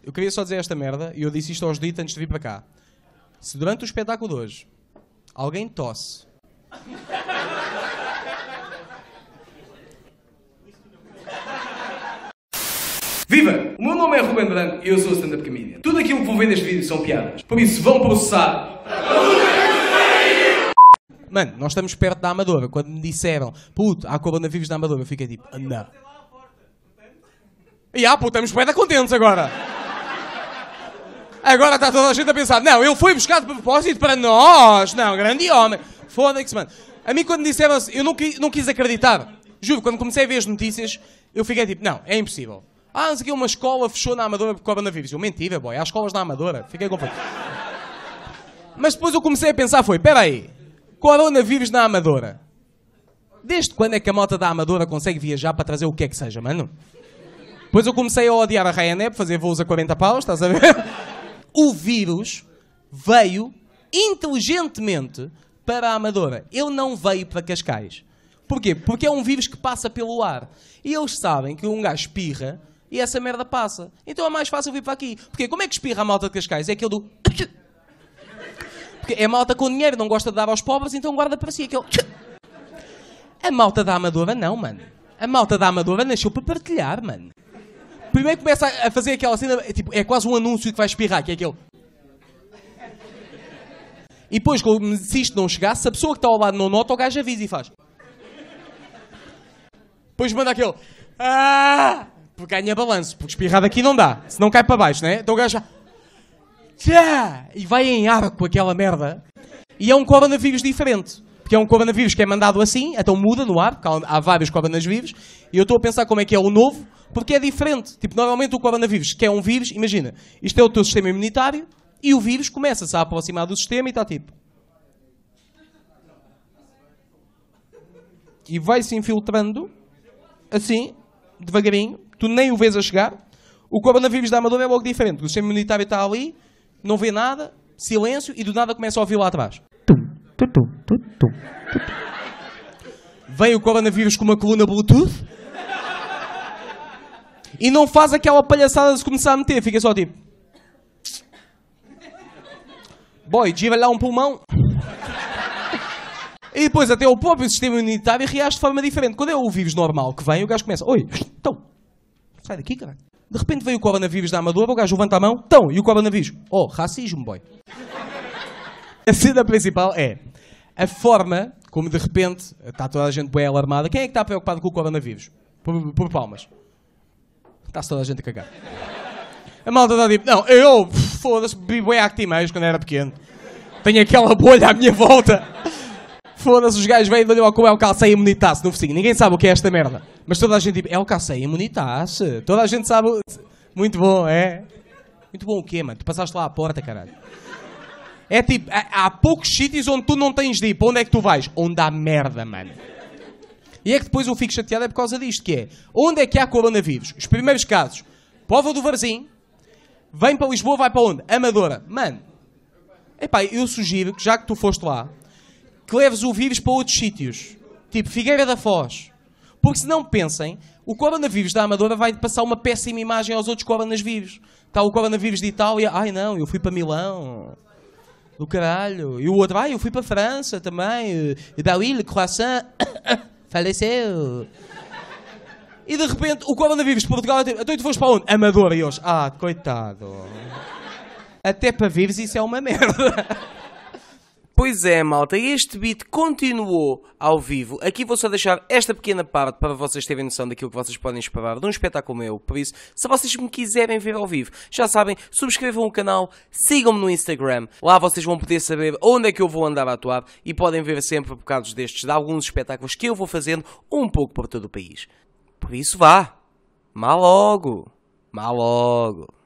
eu queria só dizer esta merda, e eu disse isto aos Dito antes de vir para cá. Se durante o espetáculo de hoje alguém tosse... Viva! O meu nome é Ruben Branco e eu sou stand-up comedian. Tudo aquilo que vão ver neste vídeo são piadas. Por isso, vão processar. Mano, nós estamos perto da Amadora. Quando me disseram, puto, há coronavírus na Amadora, eu fiquei tipo, não. E puto, estamos bem contentes agora. Agora está toda a gente a pensar, não, ele foi buscado de propósito para nós. Não, grande homem. Foda-se, mano. A mim quando disseram assim, eu não quis acreditar. Juro, quando comecei a ver as notícias, eu fiquei tipo, não, é impossível. Não sei que uma escola fechou na Amadora por coronavírus. Eu, mentira, boy, há escolas na Amadora. Fiquei confuso. Mas depois eu comecei a pensar, espera aí, coronavírus na Amadora. Desde quando é que a malta da Amadora consegue viajar para trazer o que é que seja, mano? Depois eu comecei a odiar a Ryanair, fazer voos a 40 paus, estás a ver? O vírus veio inteligentemente para a Amadora. Ele não veio para Cascais. Porquê? Porque é um vírus que passa pelo ar. E eles sabem que um gajo espirra e essa merda passa. Então é mais fácil vir para aqui. Porque como é que espirra a malta de Cascais? É aquele do... Porque é malta com dinheiro, não gosta de dar aos pobres, então guarda para si aquele... A malta da Amadora não, mano. A malta da Amadora nasceu para partilhar, mano. Primeiro começa a fazer aquela cena, tipo, é quase um anúncio que vai espirrar, que é aquele... E depois, se isto não chegasse, se a pessoa que está ao lado não nota, o gajo avisa e faz... Depois manda aquele... Porque ganha balanço, porque espirrar daqui não dá. Se não cai para baixo, né? Então o gajo já... E vai em arco aquela merda. E é um coronavírus diferente. Porque é um coronavírus que é mandado assim, então muda no ar, porque há vários coronavírus. E eu estou a pensar como é que é o novo, porque é diferente. Tipo, normalmente o coronavírus, que é um vírus, imagina, isto é o teu sistema imunitário, e o vírus começa-se a aproximar do sistema e está tipo... E vai-se infiltrando... Assim, devagarinho, tu nem o vês a chegar. O coronavírus da Amadora é logo diferente. O sistema imunitário está ali, não vê nada, silêncio, e do nada começa a ouvir lá atrás. Vem o coronavírus com uma coluna Bluetooth e não faz aquela palhaçada de se começar a meter, fica só tipo... Boy, gira lá um pulmão. E depois até o próprio sistema imunitário reage de forma diferente. Quando é o vírus normal que vem, o gajo começa... Oi, então, sai daqui, caralho. De repente veio o coronavírus da Amadora, o gajo levanta a mão. Então, e o coronavírus? Oh, racismo, boy. A cena principal é a forma como de repente está toda a gente bem alarmada. Quem é que está preocupado com o coronavírus? Por palmas. Está-se toda a gente a cagar. A malta está tipo... Não, eu, foda-se, bebi bem Actimage quando era pequeno. Tenho aquela bolha à minha volta... Foda-se, os gajos veem com o LKC Imunitas no focinho. Ninguém sabe o que é esta merda. Mas toda a gente tipo, LKC Imunitas. Toda a gente sabe... Muito bom, é? Muito bom o quê, mano? Tu passaste lá à porta, caralho. É tipo, há poucos sítios onde tu não tens de ir. Para onde é que tu vais? Onde há merda, mano. E é que depois eu fico chateado é por causa disto, que é... Onde é que há coronavírus? Os primeiros casos. Póvoa do Varzim. Vem para Lisboa, vai para onde? Amadora. Mano. Epá, eu sugiro que já que tu foste lá... que leves o vírus para outros sítios. Tipo Figueira da Foz. Porque se não pensem, o coronavírus da Amadora vai passar uma péssima imagem aos outros coronavírus. Está o coronavírus de Itália. Ai não, eu fui para Milão. Do caralho. E o outro, eu fui para a França também. Daí, le croissant. Faleceu. E de repente, o coronavírus de Portugal... Então tu foste para onde? Amadora. E hoje, coitado. Até para vírus isso é uma merda. Pois é, malta, este beat continuou ao vivo. Aqui vou só deixar esta pequena parte para vocês terem noção daquilo que vocês podem esperar de um espetáculo meu. Por isso, se vocês me quiserem ver ao vivo, já sabem, subscrevam o canal, sigam-me no Instagram. Lá vocês vão poder saber onde é que eu vou andar a atuar e podem ver sempre bocados destes de alguns espetáculos que eu vou fazendo um pouco por todo o país. Por isso vá, má logo, má logo.